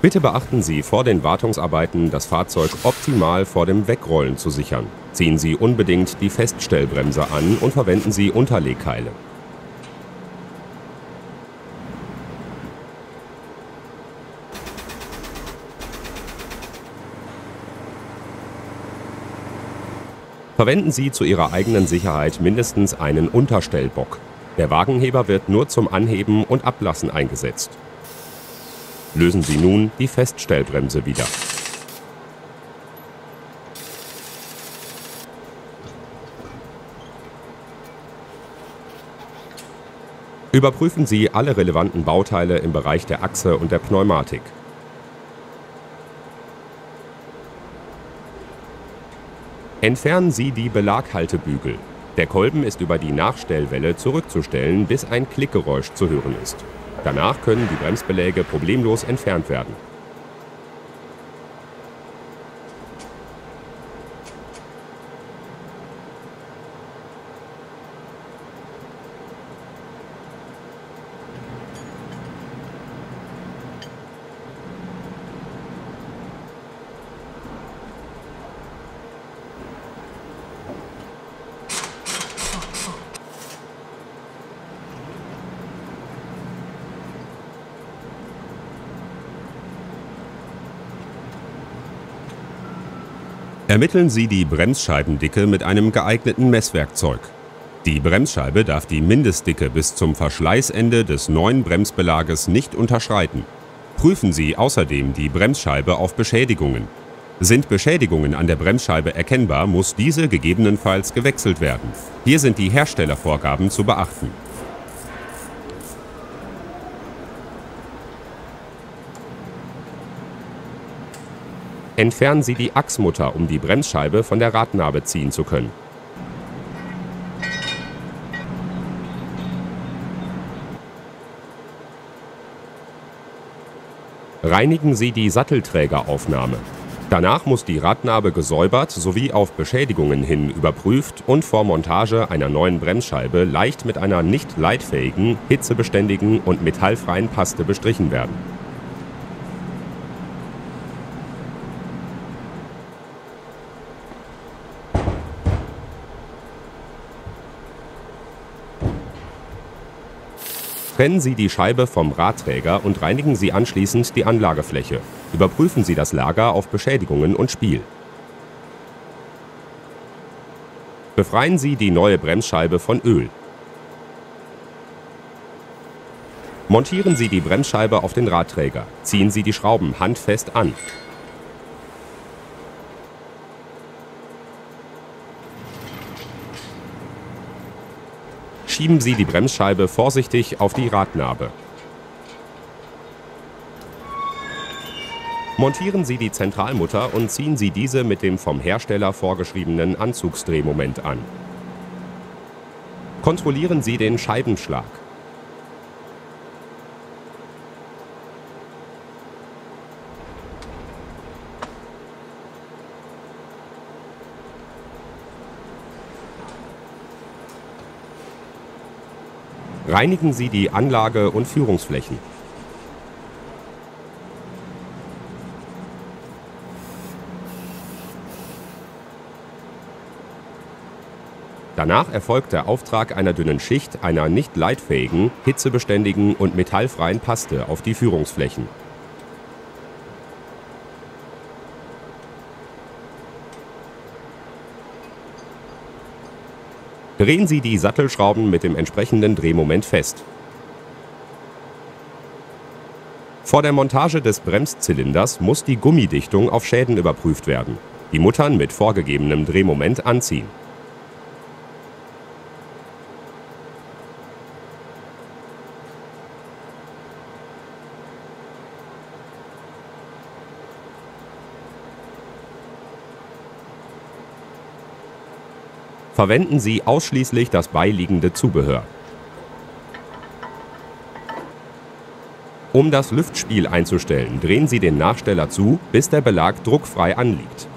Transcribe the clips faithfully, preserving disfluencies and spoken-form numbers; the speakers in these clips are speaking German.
Bitte beachten Sie vor den Wartungsarbeiten, das Fahrzeug optimal vor dem Wegrollen zu sichern. Ziehen Sie unbedingt die Feststellbremse an und verwenden Sie Unterlegkeile. Verwenden Sie zu Ihrer eigenen Sicherheit mindestens einen Unterstellbock. Der Wagenheber wird nur zum Anheben und Ablassen eingesetzt. Lösen Sie nun die Feststellbremse wieder. Überprüfen Sie alle relevanten Bauteile im Bereich der Achse und der Pneumatik. Entfernen Sie die Belaghaltebügel. Der Kolben ist über die Nachstellwelle zurückzustellen, bis ein Klickgeräusch zu hören ist. Danach können die Bremsbeläge problemlos entfernt werden. Ermitteln Sie die Bremsscheibendicke mit einem geeigneten Messwerkzeug. Die Bremsscheibe darf die Mindestdicke bis zum Verschleißende des neuen Bremsbelages nicht unterschreiten. Prüfen Sie außerdem die Bremsscheibe auf Beschädigungen. Sind Beschädigungen an der Bremsscheibe erkennbar, muss diese gegebenenfalls gewechselt werden. Hier sind die Herstellervorgaben zu beachten. Entfernen Sie die Achsmutter, um die Bremsscheibe von der Radnabe ziehen zu können. Reinigen Sie die Sattelträgeraufnahme. Danach muss die Radnabe gesäubert sowie auf Beschädigungen hin überprüft und vor Montage einer neuen Bremsscheibe leicht mit einer nicht leitfähigen, hitzebeständigen und metallfreien Paste bestrichen werden. Trennen Sie die Scheibe vom Radträger und reinigen Sie anschließend die Anlagefläche. Überprüfen Sie das Lager auf Beschädigungen und Spiel. Befreien Sie die neue Bremsscheibe von Öl. Montieren Sie die Bremsscheibe auf den Radträger. Ziehen Sie die Schrauben handfest an. Schieben Sie die Bremsscheibe vorsichtig auf die Radnabe. Montieren Sie die Zentralmutter und ziehen Sie diese mit dem vom Hersteller vorgeschriebenen Anzugsdrehmoment an. Kontrollieren Sie den Scheibenschlag. Reinigen Sie die Anlage und Führungsflächen. Danach erfolgt der Auftrag einer dünnen Schicht einer nicht leitfähigen, hitzebeständigen und metallfreien Paste auf die Führungsflächen. Drehen Sie die Sattelschrauben mit dem entsprechenden Drehmoment fest. Vor der Montage des Bremszylinders muss die Gummidichtung auf Schäden überprüft werden. Die Muttern mit vorgegebenem Drehmoment anziehen. Verwenden Sie ausschließlich das beiliegende Zubehör. Um das Lüftspiel einzustellen, drehen Sie den Nachsteller zu, bis der Belag druckfrei anliegt.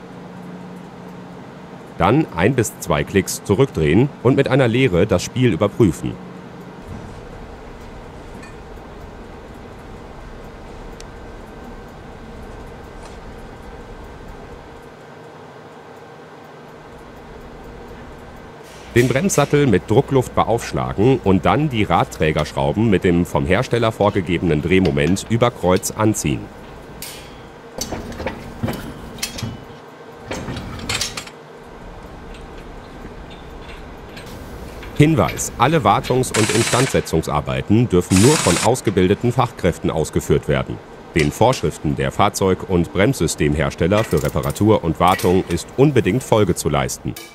Dann ein bis zwei Klicks zurückdrehen und mit einer Leere das Spiel überprüfen. Den Bremssattel mit Druckluft beaufschlagen und dann die Radträgerschrauben mit dem vom Hersteller vorgegebenen Drehmoment über Kreuz anziehen. Hinweis: Alle Wartungs- und Instandsetzungsarbeiten dürfen nur von ausgebildeten Fachkräften ausgeführt werden. Den Vorschriften der Fahrzeug- und Bremssystemhersteller für Reparatur und Wartung ist unbedingt Folge zu leisten.